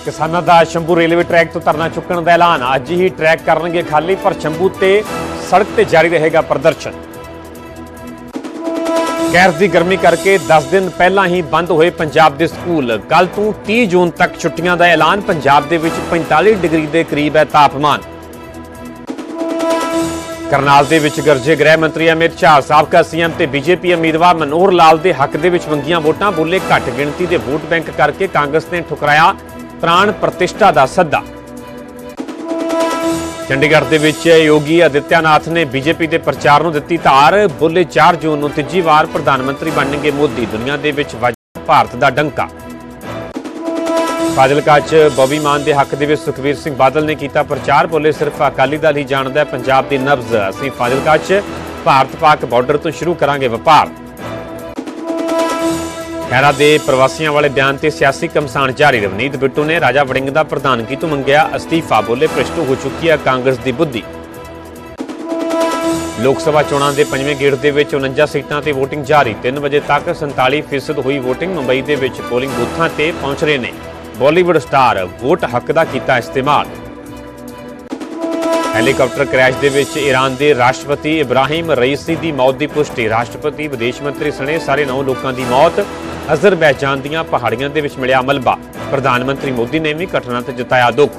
किसानों का Shambhu railway track तो धरना चुकने का ऐलान। अज ही ट्रैक करनगे खाली, पर शंभू ते सड़क ते जारी रहेगा प्रदर्शन। गैस की गर्मी करके 10 दिन पहला ही बंद होए पंजाब के स्कूल। कल तो 30 जून तक छुट्टियां का ऐलान। पंजाब के विच 45 डिग्री के करीब है तापमान। करनाल के विच गरजे गृह मंत्री अमित शाह। साबका सीएम ते बीजेपी उम्मीदवार मनोहर लाल के हक दे विच मंगियां वोटां। बोले घट गिणती के वोट बैंक करके कांग्रेस ने ठुकराया प्राण प्रतिष्ठा का सद्दा। चंडीगढ़ के विच योगी आदित्यनाथ ने बीजेपी के प्रचार नूं दित्ती धार। बोले 4 जून नूं तीजी वार प्रधानमंत्री बनणगे मोदी। दुनिया के विच वज भारत का डंका। फाजिलका च बॉबी मान के हक दे सुखबीर सिंह बादल ने किया प्रचार। बोले सिर्फ अकाली दल ही जानदा है पंजाब की नब्ज। असीं फाजिलका च भारत पाक बॉर्डर तो शुरू करांगे व्यापार। खैरा के प्रवासियों वाले बयान से सियासी घमसान जारी। रवनीत बिट्टू ने राजा वड़िंग का प्रधानगी तो मंगया अस्तीफा। बोले भ्रिष्ट हो चुकी है कांग्रेस की बुद्धि। लोक सभा चोणां के 5वें गेड़ के 49 सीटां ते वोटिंग जारी। 3 बजे तक 47% हुई वोटिंग। मुंबई के पोलिंग बूथां ते पहुंच रहे हैं बॉलीवुड स्टार। वोट हक का किया इस्तेमाल। हैलीकॉप्टर क्रैश के विच ईरान के राष्ट्रपति इब्राहिम रईसी की मौत की पुष्टि। राष्ट्रपति विदेश मंत्री सने सारे 9 लोगों की मौत। अजरबैजान दीआं पहाड़ियां दे विच मिलिया मलबा। प्रधानमंत्री मोदी ने भी घटना ते जताया दुख।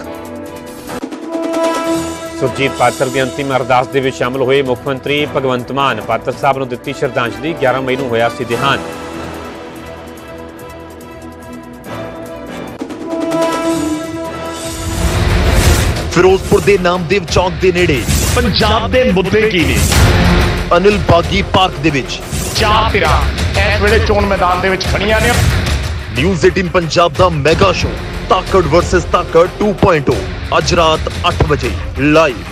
सुरजीत पात्र की अंतिम अरदास दे विच शामिल हुए मुख्यमंत्री भगवंत मान। पात्र साहब नूं दित्ती श्रद्धांजलि। 11 मई नूं होया सी देहांत। फिरोजपुर के नामदेव चौक के नेड़े पंजाब के मुद्दे की ने। अनिल बागी पार्क दे विच चार धिरां इस वेले चोण मैदान दे विच खड़ियां ने। न्यूज़ 18 पंजाब दा मेगा शो ताकड़ वर्सेस ताकड़ 2.0 अज रात 8 बजे लाइव।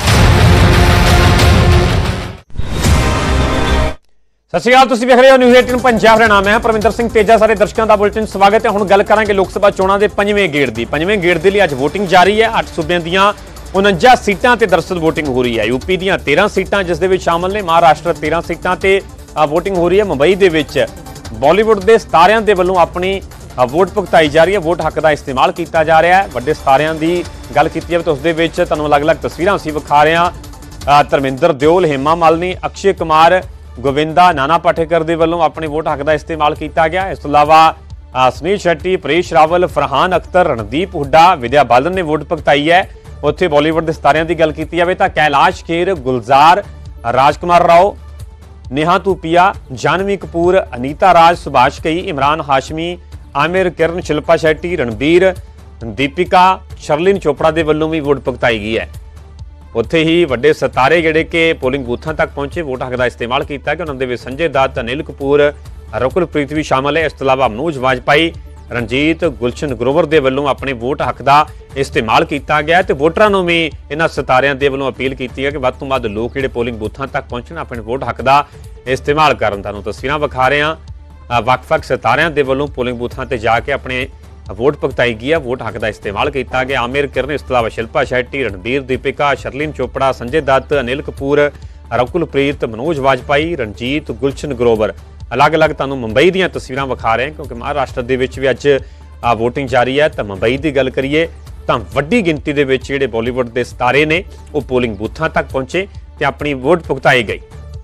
सत श्री अकाल, तुसीं वेख रहे हो न्यूज़ 18 पंजाब। मेरा नाम है परविंदर सिंह तेजा। सारे दर्शकों का बुलेटिन स्वागत है। हुण गल करांगे लोक सभा चोणां दे 5वें गेड़ की। 5वें गेड़ के लिए अज वोटिंग जारी है। 8 सूबे दीआं 49 सीटां ते दरअसल वोटिंग हो रही है। यूपी दीआं 13 सीटां जिस दे विच शामिल ने। महाराष्ट्र 13 सीटां ते वोटिंग हो रही है। मुंबई दे विच बॉलीवुड के सितारियां दे वल्लों अपनी वोट भुगताई जा रही है। वोट हक का इस्तेमाल किया जा रहा है। वड्डे सितारियां की गल की जाए तो उस दे विच तुहानूं अलग-अलग तस्वीरां असीं विखा रहे हां। धर्मिंदर दिओल, हेमा मालिनी, अक्षय कुमार, गोविंदा, नाना पाटेकर दे वल्लों अपने वोट हक का इस्तेमाल किया गया। इस तो इलावा सुनील शेट्टी, परेश रावल, फरहान अख्तर, रणदीप हुड्डा, विद्या बालन ने वोट भुगताई है। उत्थे बॉलीवुड के सितारियां की गल की जाए तो कैलाश खेर, गुलजार, राजकुमार राव, नेहा तूपिया, जानवी कपूर, अनीता राज, सुभाष कई, इमरान हाशमी, आमिर, किरण, शिल्पा शेट्टी, रणबीर, दीपिका, शर्लिन चोपड़ा के वल्लों भी वोट भुगताई गई है। उत्थे ही वड्डे सितारे जिहड़े कि पोलिंग बूथां तक पहुंचे वोट हक का इस्तेमाल किया कि उन्होंने विच संजय दत्त, अनिल कपूर, रकुलप्रीत भी शामिल है। इस तो इलावा मनोज वाजपेयी, रणजीत, गुलशन ग्रोवर के वल्लों अपने वोट हक का इस्तेमाल किया गया। तो वोटरां नूं भी इन्हां सितारियां दे वल्लों अपील की है कि वध तों वध लोग जिहड़े पोलिंग बूथां तक पहुंचण, अपने वोट हक का इस्तेमाल करन। तुहानूं तस्वीरां विखा रहे हां। वख-वख सितारियां दे वल्लों पोलिंग बूथां ते जाके अपने वोट भुगताई गई है। वोट हक का इस्तेमाल किया गया। आमिर, किरण, इस तो इलावा शिल्पा शेट्टी, रणबीर, दीपिका, शर्लिन चोपड़ा, संजय दत्त, अनिल कपूर, रकुलप्रीत, मनोज वाजपेयी, रणजीत, गुलशन ग्रोवर अलग अलग तुहानूं मुंबई दीआं तस्वीरां विखा रहे हैं क्योंकि महाराष्ट्र दे विच भी अज वोटिंग जारी है। तो मुंबई की गल करिए तो वड्डी गिनती दे विच जिहड़े बॉलीवुड के सितारे ने वो पोलिंग बूथां तक पहुंचे तो अपनी वोट भुगताई गई।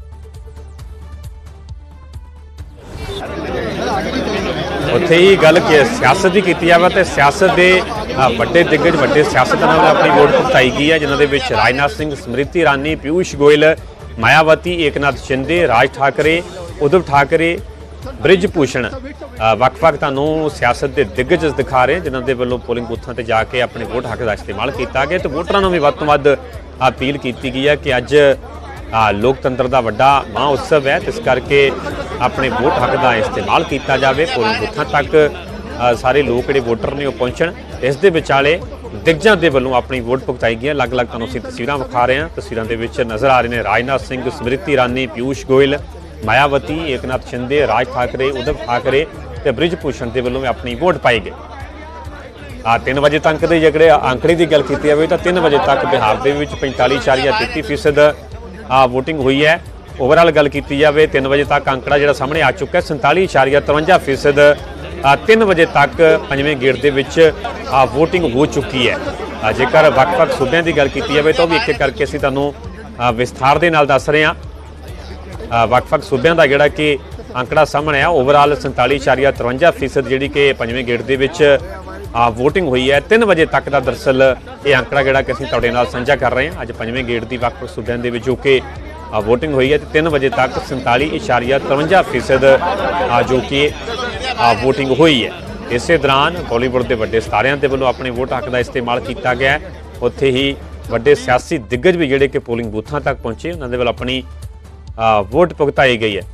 उत्थे ही गल सियासत की की जाए तो सियासत के वड्डे दिग्गज वड्डे सियासतदानां ने अपनी वोट भुगताई गई है जिन्हों के विच राजनाथ सिंह, स्मृति ईरानी, पीयूष गोयल, मायावती, एकनाथ शिंदे, राज ठाकरे, उद्धव ठाकरे, ब्रिजभूषण वख-वख तुहानूं सियासत के दिग्गज दिखा रहे हैं जिन्हों के वल्लों पोलिंग बूथां ते जाके अपने वोट हक का इस्तेमाल किया गया। तो वोटरां नूं भी वध तों वध अपील की गई है कि अज लोकतंत्र का वड्डा महोत्सव है। इस करके अपने वोट हक का इस्तेमाल किया जाए। पोलिंग बूथां तक सारे लोग जिहड़े वोटर ने पहुंचण। इस दे विचाले दिग्गजां दे वल्लों अपनी वोट भुगताई गई। अलग अलग तुहानूं असीं तस्वीरां विखा रहे हैं। तस्वीरां दे विच नज़र आ रहे हैं राजनाथ सिंह, स्मृति ईरानी, पीयूष गोयल, मायावती, एकनाथ शिंदे, राज ठाकरे, उद्धव ठाकरे ते ब्रिजभूषण के वल्लों अपनी वोट पाई गई। 3 बजे तक के जगड़े आंकड़े की गल की जाए तो 3 बजे तक बिहार के 45.33% वोटिंग हुई है। ओवरऑल गल की जाए 3 बजे तक आंकड़ा जो सामने आ चुका है 47.53% 3 ਵਜੇ ਤੱਕ 5ਵੇਂ ਗੇੜ ਦੇ ਵਿੱਚ ਵੋਟਿੰਗ ਹੋ ਚੁੱਕੀ ਹੈ। ਜੇਕਰ ਵੱਖ-ਵੱਖ ਸੂਬਿਆਂ ਦੀ ਗੱਲ ਕੀਤੀ ਜਾਵੇ ਤਾਂ ਉਹ ਵੀ ਇੱਕ-ਇੱਕ ਕਰਕੇ ਅਸੀਂ ਤੁਹਾਨੂੰ ਵਿਸਥਾਰ ਦੇ ਨਾਲ ਦੱਸ ਰਹੇ ਹਾਂ। ਵੱਖ-ਵੱਖ ਸੂਬਿਆਂ ਦਾ ਜਿਹੜਾ ਕਿ ਅੰਕੜਾ ਸਾਹਮਣੇ ਆ, ਓਵਰਆਲ 47.53% ਜਿਹੜੀ ਕਿ 5ਵੇਂ ਗੇੜ ਦੇ ਵਿੱਚ ਵੋਟਿੰਗ ਹੋਈ ਹੈ। 3 ਵਜੇ ਤੱਕ ਦਾ ਦਰਅਸਲ ਇਹ ਅੰਕੜਾ ਜਿਹੜਾ ਕਿ ਅਸੀਂ ਤੁਹਾਡੇ ਨਾਲ ਸਾਂਝਾ ਕਰ ਰਹੇ ਹਾਂ। ਅੱਜ 5ਵੇਂ ਗੇੜ ਦੀ ਵੱਖ-ਵੱਖ ਸੂਬਿਆਂ ਦੇ ਵਿੱਚ ਜੋ ਕਿ ਵੋਟਿੰਗ ਹੋਈ ਹੈ ਤੇ 3 ਵਜੇ ਤੱਕ 47.53% ਜੋ ਕਿ ਵੋਟਿੰਗ ਹੋਈ ਹੈ। ਇਸੇ ਦੌਰਾਨ ਬਾਲੀਵੁੱਡ ਦੇ ਵੱਡੇ ਸਿਤਾਰਿਆਂ ਦੇ ਵੱਲੋਂ ਆਪਣੇ ਵੋਟ ਹੱਕ ਦਾ ਇਸਤੇਮਾਲ ਕੀਤਾ ਗਿਆ। ਉੱਥੇ ਹੀ ਵੱਡੇ ਸਿਆਸੀ ਦਿੱਗਜ ਵੀ ਜਿਹੜੇ ਕਿ ਪੋਲਿੰਗ ਬੂਥਾਂ ਤੱਕ ਪਹੁੰਚੇ, ਉਹਨਾਂ ਦੇ ਵੱਲੋਂ ਆਪਣੀ ਵੋਟ ਭੁਗਤਾਈ ਗਈ ਹੈ।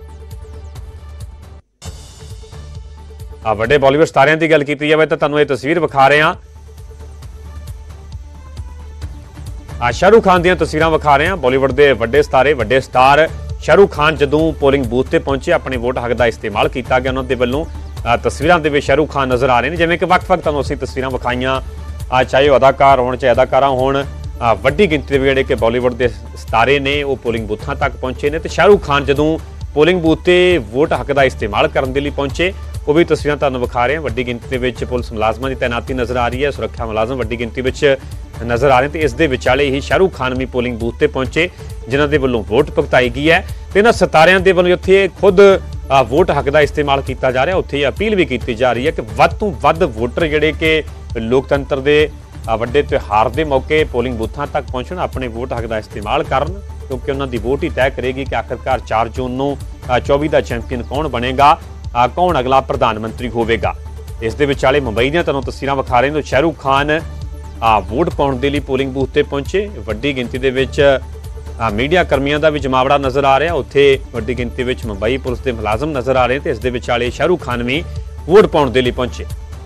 ਵੱਡੇ ਬਾਲੀਵੁੱਡ ਸਿਤਾਰਿਆਂ ਦੀ ਗੱਲ ਕੀਤੀ ਜਾਵੇ ਤਾਂ ਤੁਹਾਨੂੰ ਇਹ ਤਸਵੀਰ ਵਿਖਾ ਰਹੇ ਹਾਂ। ਸ਼ਾਹਰੁਖ ਖਾਨ ਦੀਆਂ ਤਸਵੀਰਾਂ ਵਿਖਾ ਰਹੇ ਹਾਂ। ਬਾਲੀਵੁੱਡ ਦੇ ਵੱਡੇ ਸਟਾਰ ਸ਼ਾਹਰੁਖ ਖਾਨ ਜਦੋਂ ਪੋਲਿੰਗ ਬੂਥ ਤੇ ਪਹੁੰਚੇ, ਆਪਣੇ ਵੋਟ ਹੱਕ ਦਾ ਇਸਤੇਮਾਲ ਕੀਤਾ ਗਿਆ। ਉਹਨਾਂ ਦੇ ਵੱਲੋਂ ਤਸਵੀਰਾਂ ਦੇ ਵਿੱਚ ਸ਼ਾਹਰੁਖ ਖਾਨ ਨਜ਼ਰ ਆ ਰਹੇ ਨੇ। ਜਿਵੇਂ ਕਿ ਵੱਖ-ਵੱਖ ਤੁਹਾਨੂੰ ਅਸੀਂ ਤਸਵੀਰਾਂ ਵਿਖਾਈਆਂ, ਚਾਹੇ ਉਹ ਅਦਾਕਾਰ ਹੋਣ ਚਾਹੇ ਅਦਾਕਾਰਾਂ ਹੋਣ, ਵੱਡੀ ਗਿਣਤੀ ਦੇ ਜਿਹੜੇ ਕਿ ਬਾਲੀਵੁੱਡ ਦੇ ਸਿਤਾਰੇ ਨੇ ਉਹ ਪੋਲਿੰਗ ਬੂਥਾਂ ਤੱਕ ਪਹੁੰਚੇ ਨੇ। ਤੇ ਸ਼ਾਹਰੁਖ ਖਾਨ ਜਦੋਂ ਪੋਲਿੰਗ ਬੂਥ ਤੇ ਵੋਟ ਹੱਕ ਦਾ ਇਸਤੇਮਾਲ ਕਰਨ ਦੇ ਲਈ ਪਹੁੰਚੇ, ਉਹ ਵੀ ਤਸਵੀਰਾਂ ਤੁਹਾਨੂੰ ਵਿਖਾ ਰਹੇ ਹਾਂ। ਵੱਡੀ ਗਿਣਤੀ ਦੇ ਵਿੱਚ ਪੁਲਿਸ ਮੁਲਾਜ਼ਮਾਂ ਦੀ ਤੈਨਾਤੀ ਨਜ਼ਰ ਆ ਰਹੀ ਹੈ, ਸੁਰੱਖਿਆ ਮੁਲਾਜ਼ਮ ਵੱਡੀ ਗਿਣਤੀ ਵਿੱਚ ਨਜ਼ਰ ਆ ਰਹੇ ਤੇ ਇਸ ਦੇ ਵਿਚਾਲੇ ਹੀ ਸ਼ਾਹਰੁਖ ਖਾਨ ਵੀ ਪੋਲਿੰਗ ਬੂਥ ਤੇ ਪਹੁੰਚੇ, ਜਿਨ੍ਹਾਂ ਦੇ ਵੱਲੋਂ ਵੋਟ ਭੁਗਤਾਈ ਗਈ ਹੈ। ਤੇ ਇਹਨਾਂ ਸਿਤਾਰਿਆਂ ਦੇ ਵੱਲੋਂ ਉੱਥੇ ਖੁਦ ਵੋਟ ਹੱਕ ਦਾ ਇਸਤੇਮਾਲ ਕੀਤਾ ਜਾ ਰਿਹਾ, ਉੱਥੇ ਅਪੀਲ ਵੀ ਕੀਤੀ ਜਾ ਰਹੀ ਹੈ ਕਿ ਵੱਧ ਤੋਂ ਵੱਧ ਵੋਟਰ ਜਿਹੜੇ ਕਿ ਲੋਕਤੰਤਰ ਦੇ ਵੱਡੇ ਤਿਉਹਾਰ ਦੇ ਮੌਕੇ ਪੋਲਿੰਗ ਬੂਥਾਂ ਤੱਕ ਪਹੁੰਚਣ, ਆਪਣੇ ਵੋਟ ਹੱਕ ਦਾ ਇਸਤੇਮਾਲ ਕਰਨ, ਕਿਉਂਕਿ ਉਹਨਾਂ ਦੀ ਵੋਟ ਹੀ ਤੈਅ ਕਰੇਗੀ ਕਿ ਆਖਿਰਕਾਰ 4 ਜੂਨ ਨੂੰ 24 ਦਾ ਚੈਂਪੀਅਨ ਕੌਣ ਬਣੇਗਾ, ਕੌਣ ਅਗਲਾ ਪ੍ਰਧਾਨ ਮੰਤਰੀ ਹੋਵੇਗਾ। ਇਸ ਦੇ ਵਿਚਾਲੇ ਮੁੰਬਈ ਦੀਆਂ ਤੁਹਾਨੂੰ ਤਸਵੀਰਾਂ ਵਿਖਾ ਰਹੇ ਨੇ। ਸ਼ਾਹਰੁਖ ਖਾਨ ਵੋਟ ਪਾਉਣ ਦੇ ਲਈ ਪੋਲਿੰਗ ਬੂਥ ਤੇ ਪਹੁੰਚੇ। ਵੱਡੀ ਗਿਣਤੀ ਦੇ ਵਿੱਚ ਮੀਡੀਆ ਕਰਮੀਆਂ ਦਾ ਵੀ ਜਮਾਵੜਾ ਨਜ਼ਰ ਆ ਰਿਹਾ, ਉੱਥੇ ਵੱਡੀ ਗਿਣਤੀ ਵਿੱਚ ਮੁੰਬਈ ਪੁਲਿਸ ਦੇ ਮੁਲਾਜ਼ਮ ਨਜ਼ਰ ਆ ਰਹੇ ਤੇ ਇਸ ਦੇ ਵਿਚਾਲੇ ਸ਼ਾਹਰੁਖ ਖਾਨ ਵੀ ਵੋਟ ਪਾਉਣ ਦੇ ਲਈ ਪਹੁੰਚੇ।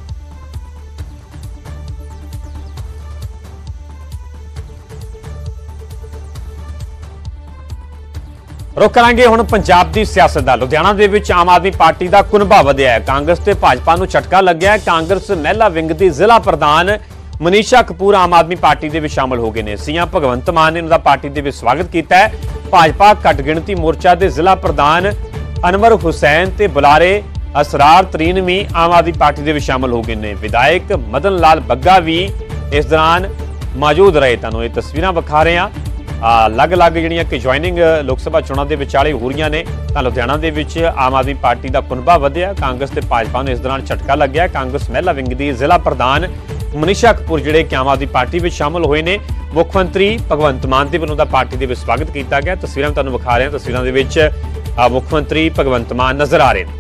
ਰੁਕ ਕਰਾਂਗੇ ਹੁਣ ਪੰਜਾਬ ਦੀ ਸਿਆਸਤ ਦਾ। ਲੁਧਿਆਣਾ ਦੇ ਵਿੱਚ ਆਮ ਆਦਮੀ ਪਾਰਟੀ ਦਾ ਕੁਨਬਾ ਵਧਿਆ ਹੈ। ਕਾਂਗਰਸ ਤੇ ਭਾਜਪਾ ਨੂੰ ਝਟਕਾ ਲੱਗਿਆ। ਕਾਂਗਰਸ ਮਹਿਲਾ ਵਿੰਗ ਦੀ ਜ਼ਿਲ੍ਹਾ ਪ੍ਰਧਾਨ ਮਨੀਸ਼ਾ ਕਪੂਰ ਆਮ ਆਦਮੀ ਪਾਰਟੀ ਦੇ ਵਿੱਚ ਸ਼ਾਮਲ ਹੋ ਗਏ ਨੇ। ਸੀਐਮ ਭਗਵੰਤ ਮਾਨ ਨੇ ਉਹਨਾਂ ਦਾ ਪਾਰਟੀ ਦੇ ਵਿੱਚ ਸਵਾਗਤ ਕੀਤਾ ਹੈ। ਭਾਜਪਾ ਘੱਟ ਗਿਣਤੀ ਮੋਰਚਾ ਦੇ ਜ਼ਿਲ੍ਹਾ ਪ੍ਰਧਾਨ ਅਨਵਰ ਹੁਸੈਨ ਤੇ ਬੁਲਾਰੇ ਅਸਰਾਰ ਤਰੀਨ ਵੀ ਆਮ ਆਦਮੀ ਪਾਰਟੀ ਦੇ ਵਿੱਚ ਸ਼ਾਮਲ ਹੋ ਗਏ ਨੇ। ਵਿਧਾਇਕ ਮਦਨ ਲਾਲ ਬੱਗਾ ਵੀ ਇਸ ਦੌਰਾਨ ਮੌਜੂਦ ਰਹੇ। ਤੁਹਾਨੂੰ ਇਹ ਤਸਵੀਰਾਂ ਵਿਖਾ ਰਹੇ ਹਾਂ। ਅਲੱਗ-ਅਲੱਗ ਜਿਹੜੀਆਂ ਕਿ ਜੁਆਇਨਿੰਗ ਲੋਕ ਸਭਾ ਚੋਣਾਂ ਦੇ ਵਿਚਾਲੇ ਹੋ ਰਹੀਆਂ ਨੇ ਤਾਂ ਲੁਧਿਆਣਾ ਦੇ ਵਿੱਚ ਆਮ ਆਦਮੀ ਪਾਰਟੀ ਦਾ ਕੁਨਬਾ ਵਧਿਆ। ਕਾਂਗਰਸ ਤੇ ਭਾਜਪਾ ਨੂੰ ਇਸ ਦੌਰਾਨ ਝਟਕਾ ਲੱਗਿਆ। ਕਾਂਗਰਸ ਮਹਿਲਾ ਵਿੰਗ ਦੀ ਜ਼ਿਲ੍ਹਾ ਪ੍ਰਧਾਨ ਮਨੀਸ਼ਾ ਕਪੂਰ ਜਿਹੜੇ ਕਿ ਆਮ ਆਦਮੀ ਪਾਰਟੀ ਵਿੱਚ ਸ਼ਾਮਲ ਹੋਏ ਨੇ। ਮੁੱਖ ਮੰਤਰੀ ਭਗਵੰਤ ਮਾਨ ਦੇ ਵੱਲੋਂ ਦਾ ਪਾਰਟੀ ਦੇ ਵਿੱਚ ਸਵਾਗਤ ਕੀਤਾ ਗਿਆ। ਤਸਵੀਰਾਂ ਤੁਹਾਨੂੰ ਵਿਖਾ ਰਹੇ ਹਾਂ। ਤਸਵੀਰਾਂ ਦੇ ਵਿੱਚ ਮੁੱਖ ਮੰਤਰੀ ਭਗਵੰਤ ਮਾਨ ਨਜ਼ਰ ਆ ਰਹੇ ਨੇ।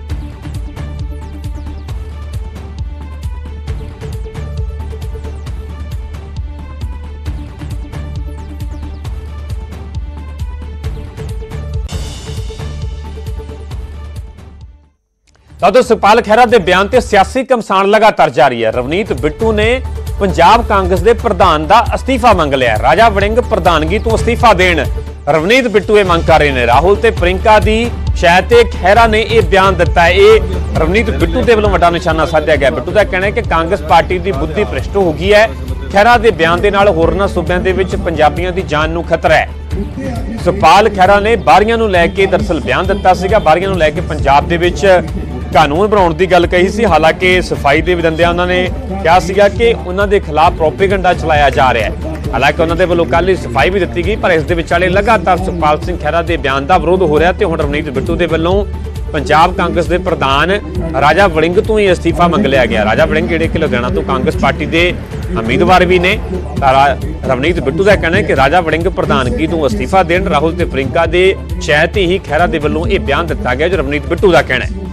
ਤਾਂ ਸੁਖਪਾਲ ਖਹਿਰਾ ਦੇ ਬਿਆਨ ਤੇ ਸਿਆਸੀ ਘਮਸਾਨ ਲਗਾਤਾਰ ਜਾਰੀ ਹੈ। ਰਵਨੀਤ ਬਿੱਟੂ ਨੇ ਪੰਜਾਬ ਕਾਂਗਰਸ ਦੇ ਪ੍ਰਧਾਨ ਦਾ ਅਸਤੀਫਾ ਮੰਗ ਲਿਆ। ਰਾਜਾ ਵੜਿੰਗ ਪ੍ਰਧਾਨਗੀ ਤੋਂ ਅਸਤੀਫਾ ਦੇਣ ਰਵਨੀਤ ਬਿੱਟੂ ਇਹ ਮੰਗ ਕਰ ਰਹੇ ਨੇ। ਰਾਹੁਲ ਤੇ ਪ੍ਰਿੰਕਾ ਦੀ ਸ਼ਾਇਦ ਤੇ ਖਹਿਰਾ ਨੇ ਇਹ ਬਿਆਨ ਦਿੱਤਾ ਹੈ। ਇਹ ਰਵਨੀਤ ਬਿੱਟੂ ਦੇ ਵੱਲੋਂ ਵੱਡਾ ਨਿਸ਼ਾਨਾ ਸਾਧਿਆ ਗਿਆ। ਬਿੱਟੂ ਦਾ ਕਹਿਣਾ ਹੈ ਕਿ ਕਾਂਗਰਸ ਪਾਰਟੀ ਦੀ ਬੁੱਧੀ ਭ੍ਰਿਸ਼ਟ ਹੋ ਗਈ ਹੈ। ਖਹਿਰਾ ਦੇ ਬਿਆਨ ਦੇ ਨਾਲ ਹੋਰਨਾਂ ਸੂਬਿਆਂ ਦੇ ਵਿੱਚ ਪੰਜਾਬੀਆਂ ਦੀ ਜਾਨ ਨੂੰ ਖਤਰਾ ਹੈ। ਸੁਖਪਾਲ ਖਹਿਰਾ ਨੇ ਬਾਰੀਆਂ ਨੂੰ ਲੈ ਕੇ ਦਰਅਸਲ ਬਿਆਨ ਦਿੱਤਾ ਸੀਗਾ। ਬਾਰੀਆਂ ਨੂੰ ਲੈ ਕੇ ਪੰਜਾਬ ਦੇ ਵਿੱਚ ਕਾਨੂੰਨ ਬਣਾਉਣ ਦੀ ਗੱਲ ਕਹੀ ਸੀ। ਹਾਲਾਂਕਿ ਸਫਾਈ ਦੇ ਵਿਦੰਦਿਆਂ ਉਹਨਾਂ ਨੇ ਕਿਹਾ ਸੀਗਾ ਕਿ ਉਹਨਾਂ ਦੇ ਖਿਲਾਫ ਪ੍ਰੋਪੇਗੈਂਡਾ ਚਲਾਇਆ ਜਾ ਰਿਹਾ ਹੈ। ਹਾਲਾਂਕਿ ਉਹਨਾਂ ਦੇ ਵੱਲੋਂ ਕੱਲ੍ਹ ਹੀ ਸਫਾਈ ਵੀ ਦਿੱਤੀ ਗਈ, ਪਰ ਇਸ ਦੇ ਵਿਚਾਲੇ ਲਗਾਤਾਰ ਸੁਖਪਾਲ ਸਿੰਘ ਖਹਿਰਾ ਦੇ ਬਿਆਨ ਦਾ ਵਿਰੋਧ ਹੋ ਰਿਹਾ ਤੇ ਹੁਣ ਰਵਨੀਤ ਬਿੱਟੂ ਦੇ ਵੱਲੋਂ ਪੰਜਾਬ ਕਾਂਗਰਸ ਦੇ ਪ੍ਰਧਾਨ ਰਾਜਾ ਵੜਿੰਗ ਤੋਂ ਹੀ ਅਸਤੀਫਾ ਮੰਗ ਲਿਆ ਗਿਆ। ਰਾਜਾ ਵੜਿੰਗ ਜਿਹੜੇ ਕਿ ਲੁਧਿਆਣਾ ਤੋਂ ਕਾਂਗਰਸ ਪਾਰਟੀ ਦੇ ਉਮੀਦਵਾਰ ਵੀ ਨੇ। ਰਵਨੀਤ ਬਿੱਟੂ ਦਾ ਕਹਿਣਾ ਹੈ ਕਿ ਰਾਜਾ ਵੜਿੰਗ ਪ੍ਰਧਾਨਗੀ ਤੋਂ ਅਸਤੀਫਾ ਦੇਣ। ਰਾਹੁਲ ਤੇ ਪ੍ਰਿੰਕਾ ਦੇ ਸ਼ਾਇਦ ਹੀ ਖਹਿਰਾ ਦੇ ਵੱਲੋਂ ਇਹ ਬਿਆਨ ਦਿੱਤਾ ਗਿਆ ਜੋ ਰਵਨੀਤ ਬਿੱਟੂ ਦਾ ਕਹਿਣਾ ਹੈ।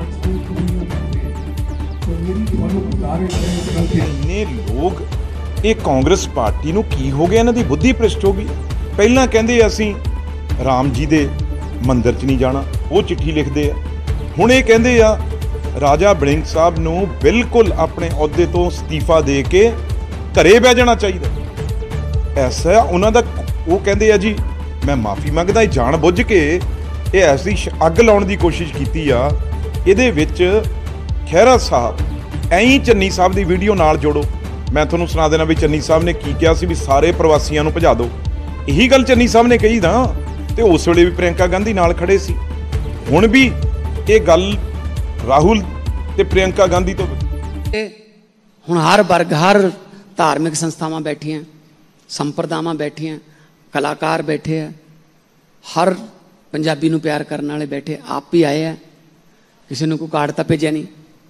ਇੰਨੇ ਲੋਕ ਇਹ ਕਾਂਗਰਸ ਪਾਰਟੀ ਨੂੰ ਕੀ ਹੋ ਗਿਆ, ਇਹਨਾਂ ਦੀ ਬੁੱਧੀ ਭ੍ਰਿਸ਼ਟ ਹੋ ਗਈ। ਪਹਿਲਾਂ ਕਹਿੰਦੇ ਅਸੀਂ ਰਾਮ ਜੀ ਦੇ ਮੰਦਿਰ 'ਚ ਨਹੀਂ ਜਾਣਾ, ਉਹ ਚਿੱਠੀ ਲਿਖਦੇ ਆ। ਹੁਣ ਇਹ ਕਹਿੰਦੇ ਆ ਰਾਜਾ ਵੜਿੰਗ ਸਾਹਿਬ ਨੂੰ ਬਿਲਕੁਲ ਆਪਣੇ ਅਹੁਦੇ ਤੋਂ ਅਸਤੀਫਾ ਦੇ ਕੇ ਘਰੇ ਬਹਿ ਜਾਣਾ ਚਾਹੀਦਾ। ਐਸਾ ਉਹਨਾਂ ਦਾ ਉਹ ਕਹਿੰਦੇ ਆ ਜੀ ਮੈਂ ਮਾਫੀ ਮੰਗਦਾ, ਇਹ ਜਾਣ ਬੁੱਝ ਕੇ ਇਹ ਐਸੀ ਅੱਗ ਲਾਉਣ ਦੀ ਕੋਸ਼ਿਸ਼ ਕੀਤੀ ਆ। ਇਹਦੇ ਵਿੱਚ ਖਹਿਰਾ ਸਾਹਿਬ ਐਂ ਚੰਨੀ ਸਾਹਿਬ ਦੀ ਵੀਡੀਓ ਨਾਲ ਜੋੜੋ। ਮੈਂ ਤੁਹਾਨੂੰ ਸੁਣਾ ਦੇਣਾ ਵੀ ਚੰਨੀ ਸਾਹਿਬ ਨੇ ਕੀ ਕਿਹਾ ਸੀ ਵੀ ਸਾਰੇ ਪ੍ਰਵਾਸੀਆਂ ਨੂੰ ਭਜਾ ਦਿਓ। ਇਹੀ ਗੱਲ ਚੰਨੀ ਸਾਹਿਬ ਨੇ ਕਹੀ ਨਾ, ਤੇ ਉਸ ਵੇਲੇ ਵੀ ਪ੍ਰਿੰਕਾ ਗਾਂਧੀ ਨਾਲ ਖੜੇ ਸੀ। ਹੁਣ ਵੀ ਇਹ ਗੱਲ ਰਾਹੁਲ ਤੇ ਪ੍ਰਿਯੰਕਾ ਗਾਂਧੀ ਤੋਂ ਹੁਣ ਹਰ ਵਰਗ, ਹਰ ਧਾਰਮਿਕ ਸੰਸਥਾਵਾਂ ਬੈਠੀਆਂ, ਸੰਪਰਦਾਵਾਂ ਬੈਠੀਆਂ, ਕਲਾਕਾਰ ਬੈਠੇ ਆ, ਹਰ ਪੰਜਾਬੀ ਨੂੰ ਪਿਆਰ ਕਰਨ ਵਾਲੇ ਬੈਠੇ, ਆਪ ਹੀ ਆਏ ਆ, ਕਿਸੇ ਨੂੰ ਕੋਈ ਕਾਰਡ ਤਾਂ ਭੇਜਿਆ ਨਹੀਂ।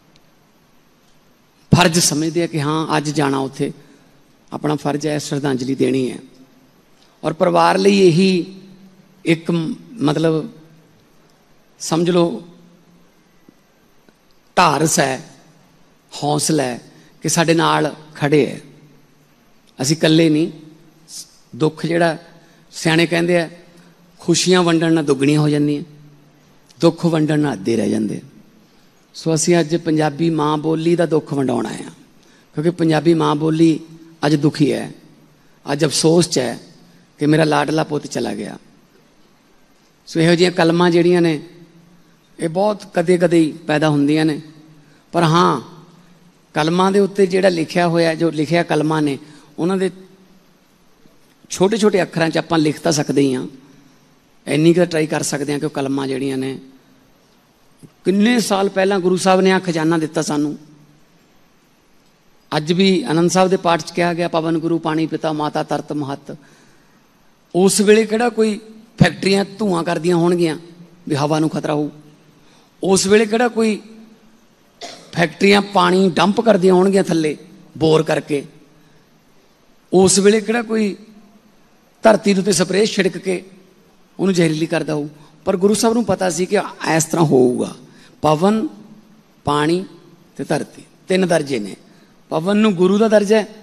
ਫਰਜ਼ ਸਮਝਦੇ ਆ ਕਿ ਹਾਂ ਅੱਜ ਜਾਣਾ, ਉੱਥੇ ਆਪਣਾ ਫਰਜ਼ ਹੈ, ਸ਼ਰਧਾਂਜਲੀ ਦੇਣੀ ਹੈ। ਔਰ ਪਰਿਵਾਰ ਲਈ ਇਹੀ ਇੱਕ ਮਤਲਬ ਸਮਝ ਲਓ ਢਾਰਸ ਹੈ, ਹੌਸਲਾ ਹੈ ਕਿ ਸਾਡੇ ਨਾਲ ਖੜੇ ਹੈ, ਅਸੀਂ ਇਕੱਲੇ ਨਹੀਂ। ਦੁੱਖ ਜਿਹੜਾ ਸਿਆਣੇ ਕਹਿੰਦੇ ਆ, ਖੁਸ਼ੀਆਂ ਵੰਡਣ ਨਾਲ ਦੁੱਗਣੀਆਂ ਹੋ ਜਾਂਦੀਆਂ, ਦੁੱਖ ਵੰਡਣ ਨਾਲ ਅੱਧੇ ਰਹਿ ਜਾਂਦੇ। ਸੋ ਅਸੀਂ ਅੱਜ ਪੰਜਾਬੀ ਮਾਂ ਬੋਲੀ ਦਾ ਦੁੱਖ ਵੰਡਾਉਣਾ ਆ, ਕਿਉਂਕਿ ਪੰਜਾਬੀ ਮਾਂ ਬੋਲੀ ਅੱਜ ਦੁਖੀ ਹੈ, ਅੱਜ ਅਫਸੋਸ 'ਚ ਹੈ ਕਿ ਮੇਰਾ ਲਾਡਲਾ ਪੁੱਤ ਚਲਾ ਗਿਆ। ਸੋ ਇਹੋ ਜਿਹੀਆਂ ਕਲਮਾਂ ਜਿਹੜੀਆਂ ਨੇ ਇਹ ਬਹੁਤ ਕਦੇ ਕਦੇ ਹੀ ਪੈਦਾ ਹੁੰਦੀਆਂ ਨੇ, ਪਰ ਹਾਂ ਕਲਮਾਂ ਦੇ ਉੱਤੇ ਜਿਹੜਾ ਲਿਖਿਆ ਹੋਇਆ, ਜੋ ਲਿਖਿਆ ਕਲਮਾਂ ਨੇ, ਉਹਨਾਂ ਦੇ ਛੋਟੇ ਛੋਟੇ ਅੱਖਰਾਂ 'ਚ ਆਪਾਂ ਲਿਖ ਤਾਂ ਸਕਦੇ ਹੀ ਹਾਂ, ਇੰਨੀ ਕੁ ਟਰਾਈ ਕਰ ਸਕਦੇ ਹਾਂ ਕਿ ਉਹ ਕਲਮਾਂ ਜਿਹੜੀਆਂ ਨੇ ਕਿੰਨੇ ਸਾਲ ਪਹਿਲਾਂ ਗੁਰੂ ਸਾਹਿਬ ਨੇ ਆ ਖਜ਼ਾਨਾ ਦਿੱਤਾ ਸਾਨੂੰ। ਅੱਜ ਵੀ ਆਨੰਦ ਸਾਹਿਬ ਦੇ ਪਾਠ 'ਚ ਕਿਹਾ ਗਿਆ, ਪਵਨ ਗੁਰੂ ਪਾਣੀ ਪਿਤਾ ਮਾਤਾ ਤਰਤ ਮਹੱਤ। ਉਸ ਵੇਲੇ ਕਿਹੜਾ ਕੋਈ ਫੈਕਟਰੀਆਂ ਧੂੰਆਂ ਕਰਦੀਆਂ ਹੋਣਗੀਆਂ ਵੀ ਹਵਾ ਨੂੰ ਖਤਰਾ ਹੋਊ, ਉਸ ਵੇਲੇ ਕਿਹੜਾ ਕੋਈ ਫੈਕਟਰੀਆਂ ਪਾਣੀ ਡੰਪ ਕਰਦੀਆਂ ਹੋਣਗੀਆਂ ਥੱਲੇ ਬੋਰ ਕਰਕੇ, ਉਸ ਵੇਲੇ ਕਿਹੜਾ ਕੋਈ ਧਰਤੀ ਦੇ ਉੱਤੇ ਸਪਰੇਅ ਛਿੜਕ ਕੇ ਉਹਨੂੰ ਜ਼ਹਿਰੀਲੀ ਕਰਦਾ ਹੋਊ। ਪਰ ਗੁਰੂ ਸਾਹਿਬ ਨੂੰ ਪਤਾ ਸੀ ਕਿ ਇਸ ਤਰ੍ਹਾਂ ਹੋਊਗਾ। ਪਵਨ, ਪਾਣੀ ਤੇ ਧਰਤੀ, ਤਿੰਨ ਦਰਜੇ ਨੇ। ਪਵਨ ਨੂੰ ਗੁਰੂ ਦਾ ਦਰਜਾ ਹੈ,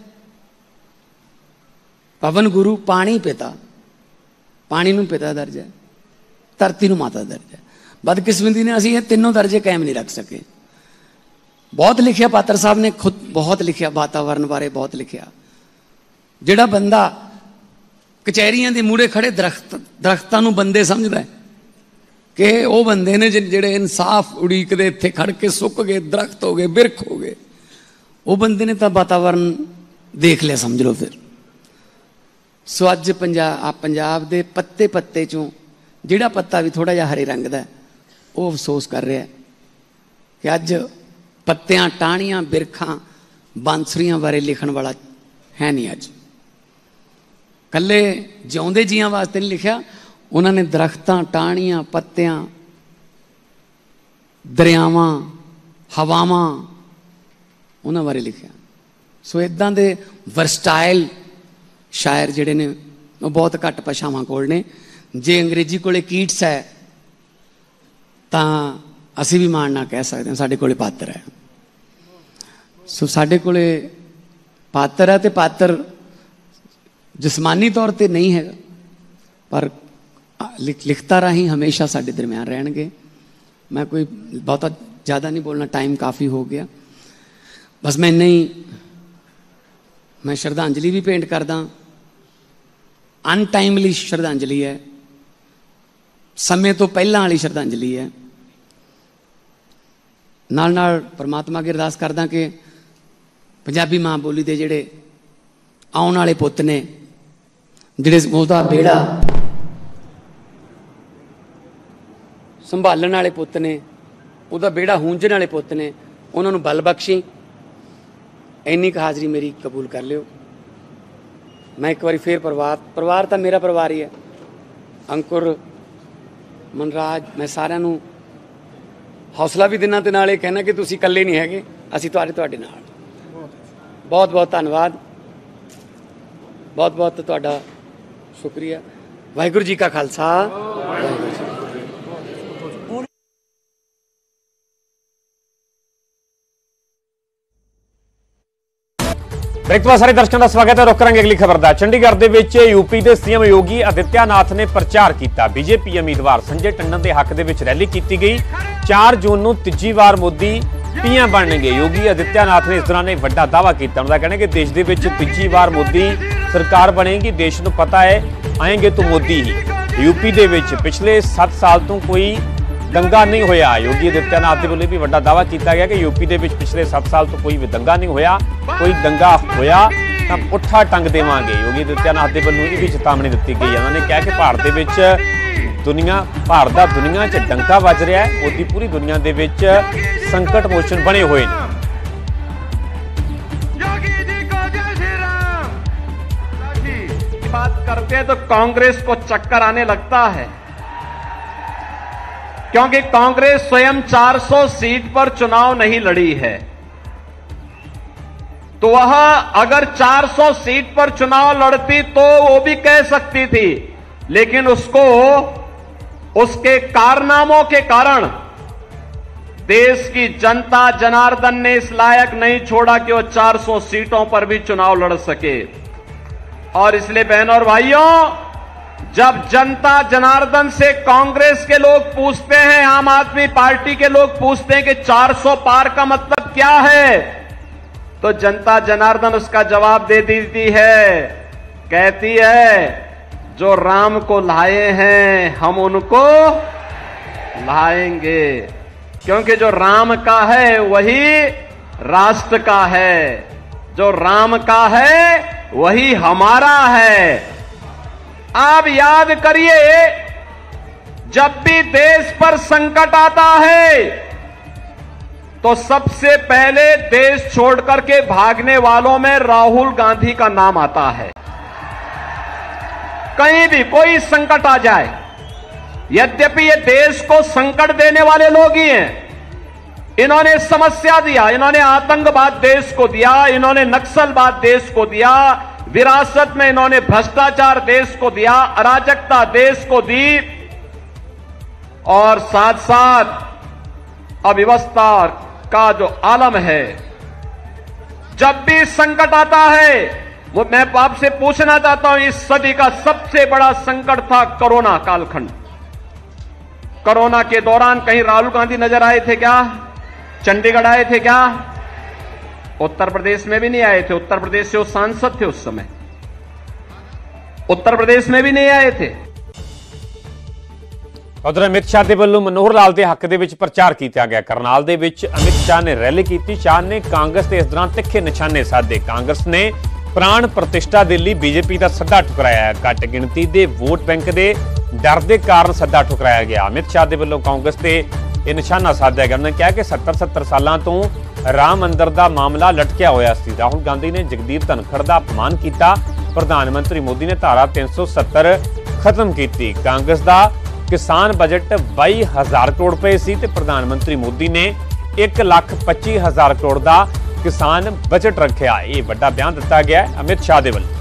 ਪਵਨ ਗੁਰੂ, ਪਾਣੀ ਪਿਤਾ, ਪਾਣੀ ਨੂੰ ਪਿਤਾ ਦਾ ਦਰਜਾ ਹੈ, ਧਰਤੀ ਨੂੰ ਮਾਤਾ ਦਾ ਦਰਜਾ ਹੈ। ਬਦਕਿਸਮਤੀ ਨੇ ਅਸੀਂ ਇਹ ਤਿੰਨੋਂ ਦਰਜੇ ਕਾਇਮ ਨਹੀਂ ਰੱਖ ਸਕੇ। ਬਹੁਤ ਲਿਖਿਆ ਪਾਤਰ ਸਾਹਿਬ ਨੇ, ਖੁਦ ਬਹੁਤ ਲਿਖਿਆ, ਵਾਤਾਵਰਨ ਬਾਰੇ ਬਹੁਤ ਲਿਖਿਆ। ਜਿਹੜਾ ਬੰਦਾ ਕਚਹਿਰੀਆਂ ਦੇ ਮੂਹਰੇ ਖੜੇ ਦਰਖਤਾਂ ਨੂੰ ਬੰਦੇ ਸਮਝਦਾ ਹੈ ਕਿ ਉਹ ਬੰਦੇ ਨੇ ਜਿਹੜੇ ਇਨਸਾਫ ਉਡੀਕਦੇ, ਇੱਥੇ ਖੜ ਕੇ ਸੁੱਕ ਗਏ, ਦਰਖਤ ਹੋ ਗਏ, ਬਿਰਖ ਹੋ ਗਏ, ਉਹ ਬੰਦੇ ਨੇ ਤਾਂ ਵਾਤਾਵਰਨ ਦੇਖ ਲਿਆ ਸਮਝ ਲਓ ਫਿਰ। ਸੋ ਅੱਜ ਪੰਜਾਬ ਦੇ ਪੱਤੇ ਪੱਤੇ 'ਚੋਂ ਜਿਹੜਾ ਪੱਤਾ ਵੀ ਥੋੜ੍ਹਾ ਜਿਹਾ ਹਰੇ ਰੰਗ ਦਾ, ਉਹ ਅਫਸੋਸ ਕਰ ਰਿਹਾ ਕਿ ਅੱਜ ਪੱਤਿਆਂ, ਟਾਹਣੀਆਂ, ਬਿਰਖਾਂ, ਬਾਂਸੁਰੀਆਂ ਬਾਰੇ ਲਿਖਣ ਵਾਲਾ ਹੈ ਨਹੀਂ। ਅੱਜ ਇਕੱਲੇ ਜਿਉਂਦੇ ਜੀਆਂ ਵਾਸਤੇ ਨਹੀਂ ਲਿਖਿਆ, ਉਹਨਾਂ ਨੇ ਦਰਖਤਾਂ, ਟਾਹਣੀਆਂ, ਪੱਤਿਆਂ, ਦਰਿਆਵਾਂ, ਹਵਾਵਾਂ, ਉਹਨਾਂ ਬਾਰੇ ਲਿਖਿਆ। ਸੋ ਇੱਦਾਂ ਦੇ ਵਰਸਟਾਈਲ ਸ਼ਾਇਰ ਜਿਹੜੇ ਨੇ ਉਹ ਬਹੁਤ ਘੱਟ ਭਾਸ਼ਾਵਾਂ ਕੋਲ ਨੇ। ਜੇ ਅੰਗਰੇਜ਼ੀ ਕੋਲੇ ਕੀਟਸ ਹੈ ਤਾਂ ਅਸੀਂ ਵੀ ਮਾਣ ਨਾਲ ਕਹਿ ਸਕਦੇ ਹਾਂ ਸਾਡੇ ਕੋਲੇ ਪਾਤਰ ਹੈ। ਸੋ ਸਾਡੇ ਕੋਲੇ ਪਾਤਰ ਹੈ, ਤੇ ਪਾਤਰ ਜਿਸਮਾਨੀ ਤੌਰ 'ਤੇ ਨਹੀਂ ਹੈਗਾ, ਪਰ ਲਿਖਤਾਂ ਰਾਹੀਂ ਹਮੇਸ਼ਾ ਸਾਡੇ ਦਰਮਿਆਨ ਰਹਿਣਗੇ। ਮੈਂ ਕੋਈ ਬਹੁਤਾ ਜ਼ਿਆਦਾ ਨਹੀਂ ਬੋਲਣਾ, ਟਾਈਮ ਕਾਫੀ ਹੋ ਗਿਆ। ਬਸ ਮੈਂ ਇੰਨਾ ਹੀ, ਮੈਂ ਸ਼ਰਧਾਂਜਲੀ ਵੀ ਭੇਂਟ ਕਰਦਾ। ਅਨਟਾਈਮਲੀ ਸ਼ਰਧਾਂਜਲੀ ਹੈ, ਸਮੇਂ ਤੋਂ ਪਹਿਲਾਂ ਵਾਲੀ ਸ਼ਰਧਾਂਜਲੀ ਹੈ। ਨਾਲ ਨਾਲ ਪਰਮਾਤਮਾ ਅੱਗੇ ਅਰਦਾਸ ਕਰਦਾ ਕਿ ਪੰਜਾਬੀ ਮਾਂ ਬੋਲੀ ਦੇ ਜਿਹੜੇ ਆਉਣ ਵਾਲੇ ਪੁੱਤ ਨੇ, ਜਿਹੜੇ ਉਹਦਾ ਬੇੜਾ ਸੰਭਾਲਣ ਵਾਲੇ ਪੁੱਤ ਨੇ, ਉਹਦਾ ਬੇੜਾ ਹੂੰਝਣ ਵਾਲੇ ਪੁੱਤ ਨੇ, ਉਹਨਾਂ ਨੂੰ ਬਲ ਬਖਸ਼ੀ। ਇੰਨੀ ਕੁ ਹਾਜ਼ਰੀ ਮੇਰੀ ਕਬੂਲ ਕਰ ਲਿਓ। ਮੈਂ ਇੱਕ ਵਾਰੀ ਫੇਰ ਪਰਿਵਾਰ ਤਾਂ ਮੇਰਾ ਪਰਿਵਾਰ ਹੀ ਹੈ, ਅੰਕੁਰ, ਮਨਰਾਜ, ਮੈਂ ਸਾਰਿਆਂ ਨੂੰ ਹੌਸਲਾ ਵੀ ਦਿਨਾਂ, ਤੇ ਨਾਲ ਇਹ ਕਹਿਣਾ ਕਿ ਤੁਸੀਂ ਇਕੱਲੇ ਨਹੀਂ ਹੈਗੇ, ਅਸੀਂ ਤੁਹਾਡੇ ਨਾਲ। ਬਹੁਤ ਬਹੁਤ ਧੰਨਵਾਦ, ਬਹੁਤ ਬਹੁਤ ਤੁਹਾਡਾ ਸ਼ੁਕਰੀਆ। ਵਾਹਿਗੁਰੂ ਜੀ ਕਾ ਖਾਲਸਾ, ਵਾਹਿਗੁਰੂ ਜੀ। ਬ੍ਰੇਕ ਤੋਂ ਬਾਅਦ ਸਾਰੇ ਦਰਸ਼ਕਾਂ ਦਾ ਸਵਾਗਤ ਹੈ। ਰੁਕ ਕਰਾਂਗੇ ਅਗਲੀ ਖਬਰ ਦਾ। ਚੰਡੀਗੜ੍ਹ ਦੇ ਵਿੱਚ ਯੂਪੀ ਦੇ ਸੀਐਮ ਯੋਗੀ ਆਦਿੱਤਿਆਨਾਥ ਨੇ ਪ੍ਰਚਾਰ ਕੀਤਾ। ਬੀਜੇਪੀ ਉਮੀਦਵਾਰ ਸੰਜੇ ਟੰਡਨ ਦੇ ਹੱਕ ਦੇ ਵਿੱਚ ਰੈਲੀ ਕੀਤੀ ਗਈ। 4 ਜੂਨ ਨੂੰ ਤੀਜੀ ਵਾਰ ਮੋਦੀ ਪੀਐਮ ਬਣਨਗੇ। ਯੋਗੀ ਆਦਿੱਤਿਆਨਾਥ ਨੇ ਇਸ ਦੌਰਾਨ ਇੱਕ ਵੱਡਾ ਦਾਅਵਾ ਕੀਤਾ। ਉਹਨਾਂ ਦਾ ਕਹਿਣਾ ਕਿ ਦੇਸ਼ ਦੇ ਵਿੱਚ ਤੀਜੀ ਵਾਰ ਮੋਦੀ ਸਰਕਾਰ ਬਣੇਗੀ। ਦੇਸ਼ ਨੂੰ ਪਤਾ ਹੈ ਆਏਂਗੇ ਤਾਂ ਮੋਦੀ ਹੀ। ਯੂਪੀ ਦੇ ਵਿੱਚ ਪਿਛਲੇ 7 ਸਾਲ ਤੋਂ ਕੋਈ ਦੰਗਾ ਨਹੀਂ ਹੋਇਆ। ਯੋਗੀ ਆਦਿੱਤਿਆਨਾਥ ਦੇ ਵੱਲੋਂ ਵੀ ਵੱਡਾ ਦਾਅਵਾ ਕੀਤਾ ਗਿਆ ਕਿ ਯੂਪੀ ਦੇ ਵਿੱਚ ਪਿਛਲੇ 7 ਸਾਲ ਤੋਂ ਕੋਈ ਵੀ ਦੰਗਾ ਨਹੀਂ ਹੋਇਆ। ਕੋਈ ਦੰਗਾ ਹੋਇਆ ਤਾਂ ਪੁੱਠਾ ਟੰਗ ਦੇਵਾਂਗੇ। ਯੋਗੀ ਆਦਿੱਤਿਆਨਾਥ ਦੇ ਵੱਲੋਂ ਇਹ ਵੀ ਚੇਤਾਵਨੀ ਦਿੱਤੀ ਗਈ ਹੈ। ਉਹਨਾਂ ਨੇ ਕਿਹਾ ਕਿ ਭਾਰਤ ਦੇ ਵਿੱਚ ਦੁਨੀਆ ਭਾਰਤ ਦਾ ਦੁਨੀਆ 'ਚ ਡੰਕਾ ਵੱਜ ਰਿਹਾ ਹੈ। ਮੋਦੀ ਪੂਰੀ ਦੁਨੀਆ ਦੇ ਵਿੱਚ ਸੰਕਟ ਮੋਚਨ ਬਣੇ ਹੋਏ ਨੇ। बात करते हैं तो कांग्रेस को चक्कर आने लगता है, क्योंकि कांग्रेस स्वयं 400 सीट पर चुनाव नहीं लड़ी है। तो वह अगर 400 सीट पर चुनाव लड़ती तो वो भी कह सकती थी, लेकिन उसको उसके कारनामों के कारण देश की जनता जनार्दन ने इस लायक नहीं छोड़ा कि वो 400 सीटों पर भी चुनाव लड़ सके। और इसलिए बहनों और भाइयों, जब जनता जनार्दन से कांग्रेस के लोग पूछते हैं, आम आदमी पार्टी के लोग पूछते हैं कि 400 पार का मतलब क्या है, तो जनता जनार्दन उसका जवाब दे देती है, कहती है जो राम को लाए हैं हम उनको लाएंगे, क्योंकि जो राम का है वही राष्ट्र का है, जो राम का है वही हमारा है। आप याद करिए, जब भी देश पर संकट आता है तो सबसे पहले देश छोड़कर के भागने वालों में राहुल गांधी का नाम आता है। कहीं भी कोई संकट आ जाए, यद्यपि ये देश को संकट देने वाले लोग ही हैं, इन्होंने समस्या दिया, इन्होंने आतंकवाद देश को दिया, इन्होंने नक्सलवाद देश को दिया, विरासत में इन्होंने भ्रष्टाचार देश को दिया, अराजकता देश को दी, और साथ साथ अव्यवस्था का जो आलम है। जब भी संकट आता है, वो मैं आपसे पूछना चाहता हूं, इस सदी का सबसे बड़ा संकट था कोरोना कालखंड। कोरोना के दौरान कहीं राहुल गांधी नजर आए थे क्या? चंडीगढ़ आए थे क्या? उत्तर प्रदेश में भी नहीं आए थे। उत्तर प्रदेश से वो सांसद थे उस समय, उत्तर प्रदेश में भी नहीं आए थे। उधर अमित शाह के ਵੱਲੋਂ मनोहर लाल के हक ਦੇ प्रचार किया गया। करनाल ਦੇ ਵਿੱਚ अमित शाह ने रैली की। शाह ने कांग्रेस के इस दौरान तिखे निशाने साधे। कांग्रेस ने प्राण प्रतिष्ठा के लिए बीजेपी का सद्दा ठुकराया। घट गिणती के वोट बैंक के डर के कारण सद्दा ठुकराया गया। अमित शाह के ਵੱਲੋਂ कांग्रेस से यह निशाना साधा गया। उन्होंने कहा कि 70 सालों तो राम मंदिर का मामला लटकिया होया सी। राहुल गांधी ने जगदीप धनखड़ का अपमान किया। प्रधानमंत्री मोदी ने धारा 370 खत्म की। कांग्रेस का किसान बजट 22,000 करोड़ रुपए सी ते प्रधानमंत्री मोदी ने 1,25,000 करोड़ का किसान बजट रखा। यह बड़ा बयान दिता गया अमित शाह के वल्लों।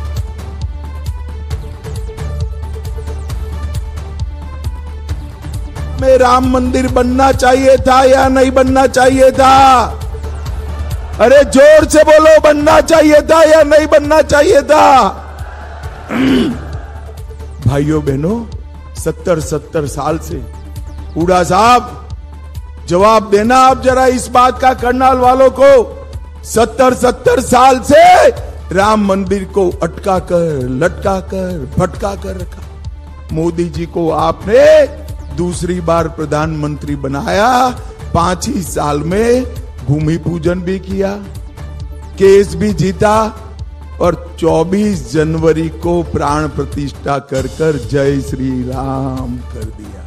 में राम मंदिर बनना चाहिए था या नहीं बनना चाहिए था? अरे जोर से बोलो, बनना चाहिए था या नहीं बनना चाहिए था? भाइयों बहनों, 70 साल से हुड्डा साहब जवाब देना आप जरा इस बात का, करनाल वालों को। 70 साल से राम मंदिर को अटका कर, लटका कर, भटका कर रखा। मोदी जी को आपने दूसरी बार प्रधानमंत्री बनाया, 5 ही साल में भूमि पूजन भी किया, केस भी जीता और 24 जनवरी को प्राण प्रतिष्ठा कर कर जय श्री राम कर दिया।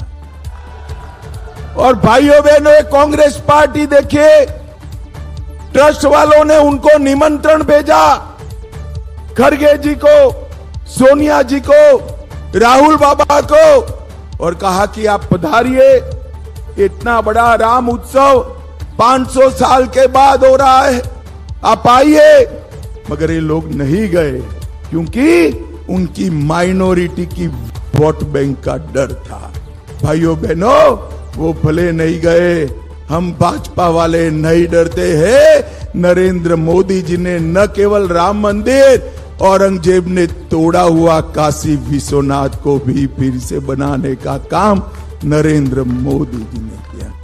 और भाइयों बहनों, कांग्रेस पार्टी देखिए, ट्रस्ट वालों ने उनको निमंत्रण भेजा, खड़गे जी को, सोनिया जी को, राहुल बाबा को, और कहा कि आप पधारिए, इतना बड़ा राम उत्सव 500 साल के बाद हो रहा है, आप आइए। मगर ये लोग नहीं गए, क्योंकि उनकी माइनॉरिटी की वोट बैंक का डर था। भाइयों बहनों, वो भले नहीं गए, हम भाजपा वाले नहीं डरते हैं। नरेंद्र मोदी जी ने न केवल राम मंदिर, औरंगजेब ने तोड़ा हुआ काशी विश्वनाथ को भी फिर से बनाने का काम नरेंद्र मोदी जी ने किया।